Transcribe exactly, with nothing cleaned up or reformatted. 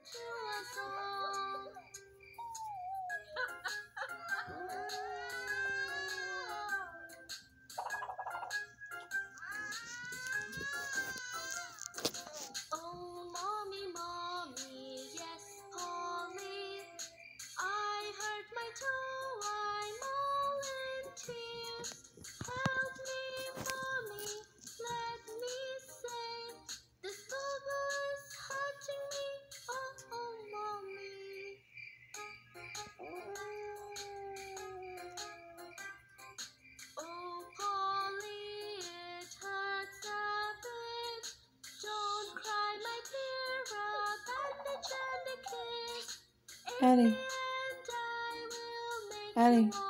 to us all. Oh, mommy, mommy, yes, Polly, I hurt my toe, I'm all in tears. Help me, mommy, let me say, this bubble is hurting me, oh, oh, mommy. Oh, Polly, it hurts a bit. Don't cry, my dear, a bandage and a kiss. Addie. And I will make Addie. you